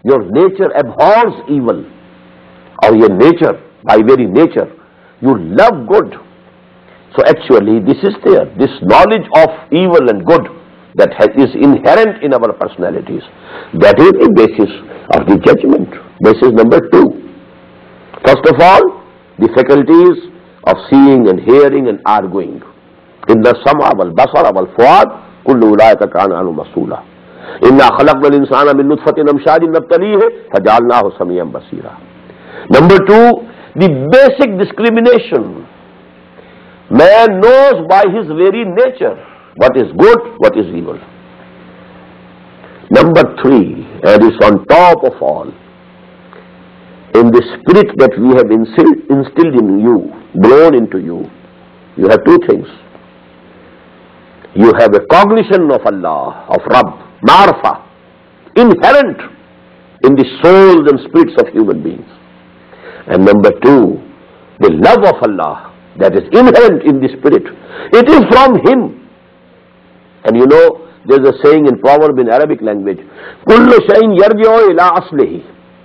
your nature abhors evil, or your nature, by very nature, you love good. So actually this is there, this knowledge of evil and good that is inherent in our personalities. That is the basis of the judgment. Basis number 2. First of all, the faculties of seeing and hearing and arguing. Inna sam'a wal basara wal fuad kullu ulaika kana anhu mas'ula. Inna khalaqna al-insana min nutfatin amshajin nabtalihi faja'alnahu samiyan basira. Number 2, the basic discrimination. Man knows by his very nature what is good, what is evil. Number 3, and is on top of all, in the spirit that we have instilled in you, blown into you, you have 2 things. You have a cognition of Allah, of Rabb, Ma'rifah, inherent in the souls and spirits of human beings. And number 2, the love of Allah that is inherent in the spirit. It is from Him. And you know, there is a saying in proverb in Arabic language, Kullu shay'in yarji'u ila aslihi.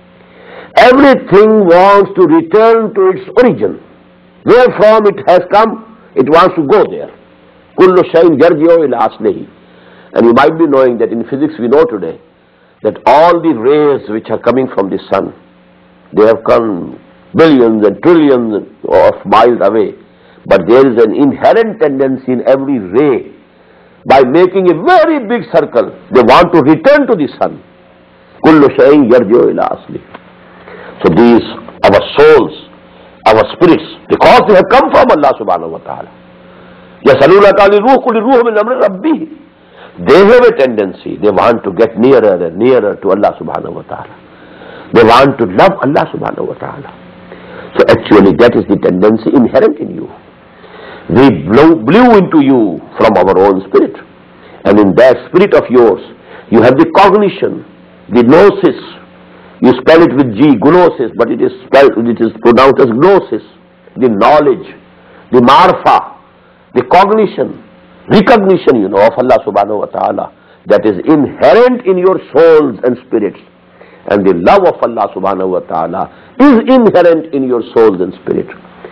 Everything wants to return to its origin. Where from it has come, it wants to go there. Kullu shay'in yarji'u ila aslihi. And you might be knowing that in physics we know today that all the rays which are coming from the sun, they have come billions and trillions of miles away. But there is an inherent tendency in every ray. By making a very big circle, they want to return to the sun. Kullu shay'in yarji'u ila aslihi. So these, our souls, our spirits, because they have come from Allah subhanahu wa ta'ala. يَسَأَلُونَكَ عَنِ الرُّوحِ قُلِ الرُّوحُ مِنْ أَمْرِ رَبِّهِ. They have a tendency, they want to get nearer and nearer to Allah subhanahu wa ta'ala. They want to love Allah subhanahu wa ta'ala. So actually that is the tendency inherent in you. We blew into you from our own spirit. And in that spirit of yours, you have the cognition, the gnosis. You spell it with G, gnosis, but it is pronounced as gnosis. The knowledge, the marfa, the cognition, recognition, of Allah subhanahu wa ta'ala that is inherent in your souls and spirits. And the love of Allah subhanahu wa ta'ala is inherent in your souls and spirit.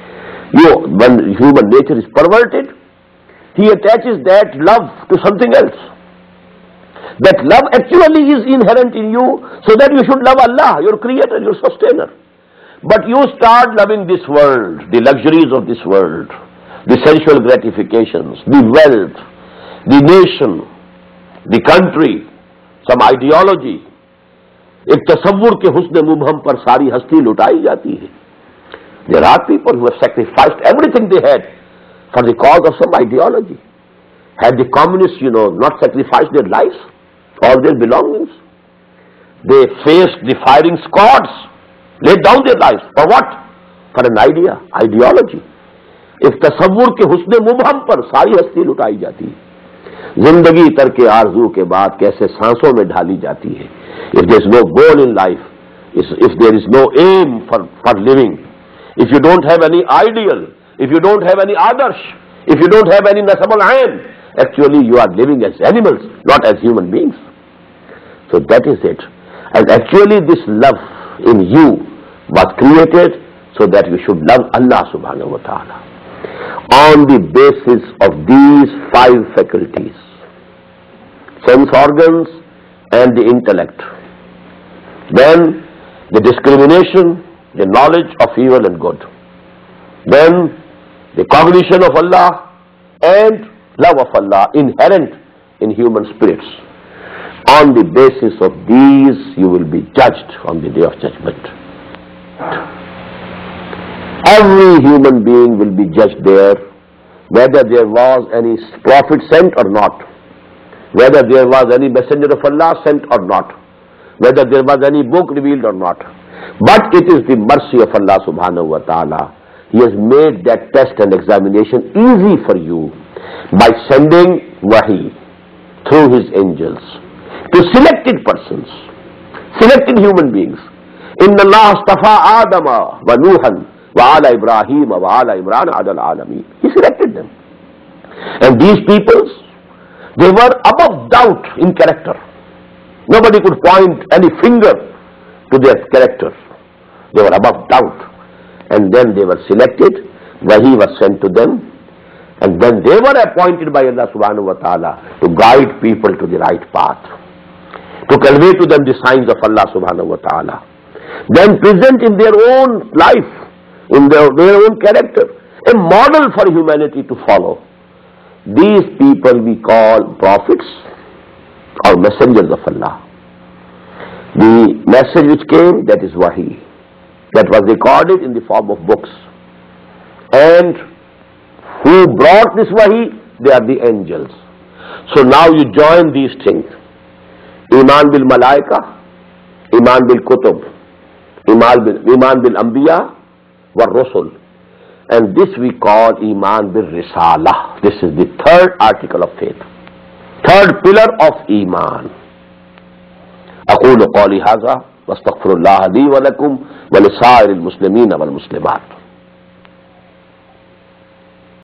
When human nature is perverted, he attaches that love to something else. That love actually is inherent in you, so that you should love Allah, your creator, your sustainer. But you start loving this world, the luxuries of this world, the sensual gratifications, the wealth, the nation, the country, some ideology. एक तसव्वुर के हुस्न मुबहम पर सारी हस्ती लुटाई जाती है. There are people who have sacrificed everything they had for the cause of some ideology. Had the communists, not sacrificed their lives, all their belongings, they faced the firing squads, laid down their lives. For what? For an ideology. एक तसव्वुर के हुस्न मुबहम पर सारी हस्ती लुटाई जाती है. जिंदगी तर्क आरजू के बाद कैसे सांसों में ढाली जाती है. If there is no goal in life, if there is no aim for living, if you don't have any ideal, if you don't have any adarsh, if you don't have any nasab al-ain, actually you are living as animals, not as human beings. So that is it. And actually this love in you was created so that you should love Allah subhanahu wa ta'ala. On the basis of these 5 faculties, sense organs and the intellect, then the discrimination, the knowledge of evil and good, then the cognition of Allah and love of Allah inherent in human spirits. On the basis of these you will be judged on the day of judgment. Every human being will be judged there, whether there was any prophet sent or not, whether there was any messenger of Allah sent or not, whether there was any book revealed or not. But it is the mercy of Allah subhanahu wa ta'ala. He has made that test and examination easy for you by sending wahi through His angels to selected persons, selected human beings. Inna Allah astafa Adama wa Nuhan wa ala Ibrahim wa ala Imran ala al-alamin. He selected them. And these peoples, they were above doubt in character. Nobody could point any finger to their character. They were above doubt. And then they were selected, wahi was sent to them, and then they were appointed by Allah subhanahu wa ta'ala to guide people to the right path, to convey to them the signs of Allah subhanahu wa ta'ala, then present in their own life, in their own character, a model for humanity to follow. These people we call prophets or messengers of Allah. The message which came, that is wahi, that was recorded in the form of books. And who brought this wahi? They are the angels. So now you join these things. Iman bil malaika, Iman bil kutub, Iman bil anbiya wa rusul. And this we call Iman bil risala. This is the third article of faith, third pillar of Iman. أقول قولي هذا واستغفر الله لي ولكم ولسائر المسلمين والمسلمات.